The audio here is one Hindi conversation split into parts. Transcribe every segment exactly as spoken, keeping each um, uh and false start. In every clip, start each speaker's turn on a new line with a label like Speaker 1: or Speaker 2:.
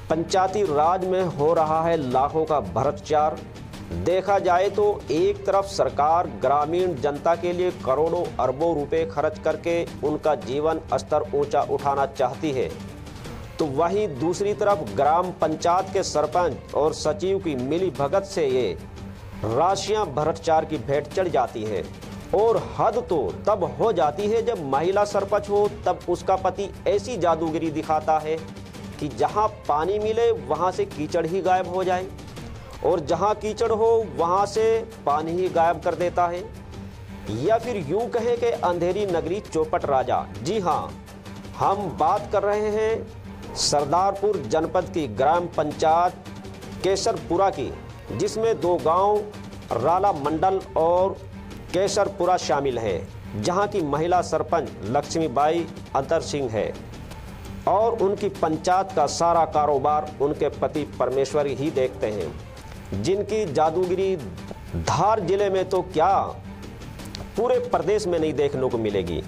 Speaker 1: पंचायती राज में हो रहा है लाखों का भ्रष्टाचार। देखा जाए तो एक तरफ सरकार ग्रामीण जनता के लिए करोड़ों अरबों रुपए खर्च करके उनका जीवन स्तर ऊंचा उठाना चाहती है, तो वहीं दूसरी तरफ ग्राम पंचायत के सरपंच और सचिव की मिली भगत से ये राशियां भ्रष्टाचार की भेंट चढ़ जाती है। और हद तो तब हो जाती है जब महिला सरपंच हो तब उसका पति ऐसी जादूगिरी दिखाता है कि जहां पानी मिले वहां से कीचड़ ही गायब हो जाए और जहां कीचड़ हो वहां से पानी ही गायब कर देता है। या फिर यूं कहें कि अंधेरी नगरी चौपट राजा। जी हां, हम बात कर रहे हैं सरदारपुर जनपद की ग्राम पंचायत केशरपुरा की, जिसमें दो गांव राला मंडल और केशरपुरा शामिल है, जहां की महिला सरपंच लक्ष्मीबाई अंतर सिंह है और उनकी पंचायत का सारा कारोबार उनके पति परमेश्वर ही देखते हैं, जिनकी जादूगिरी धार जिले में तो क्या पूरे प्रदेश में नहीं देखने को मिलेगी।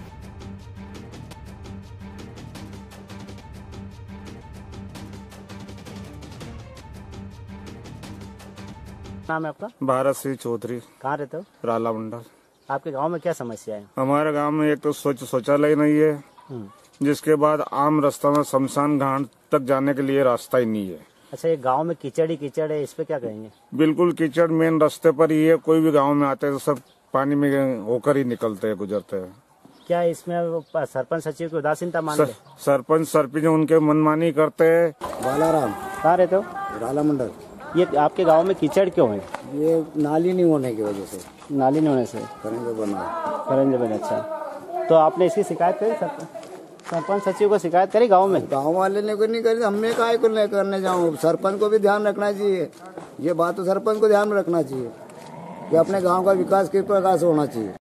Speaker 2: नाम है आपका?
Speaker 3: भारत सिंह चौधरी।
Speaker 2: कहाँ रहते हो?
Speaker 3: राला मंडल।
Speaker 2: आपके गांव में क्या समस्या है?
Speaker 3: हमारे गांव में एक तो शौच शौचालय नहीं है, जिसके बाद आम रास्ता में शमशान घाट तक जाने के लिए रास्ता ही नहीं है।
Speaker 2: अच्छा, ये गांव में कीचड़ ही कीचड़ है, इस पे क्या कहेंगे?
Speaker 3: बिल्कुल कीचड़ मेन रास्ते पर ही है। कोई भी गांव में आते हैं तो सब पानी में होकर ही निकलते हैं, गुजरते हैं।
Speaker 2: क्या इसमें सरपंच सचिव की उदासीनता मान
Speaker 3: सर, सरपंच सरपंच उनके मनमानी करते हैं।
Speaker 4: बालाराम।
Speaker 2: कहाँ रहते हो?
Speaker 4: राला मंडल।
Speaker 2: ये आपके गांव में कीचड़ क्यों है?
Speaker 4: ये नाली नहीं होने की वजह से।
Speaker 2: नाली नहीं होने से
Speaker 4: करेंगे बना
Speaker 2: करेंगे बना। अच्छा, तो आपने इसकी शिकायत करी सरपंच सचिव को? शिकायत करी गांव में?
Speaker 4: गांव वाले ने कोई नहीं करी, हमें काहे को नहीं करने जाऊँ। सरपंच को भी ध्यान रखना चाहिए, ये बात तो सरपंच को ध्यान में रखना चाहिए कि अपने गांव का विकास किस प्रकार से होना चाहिए।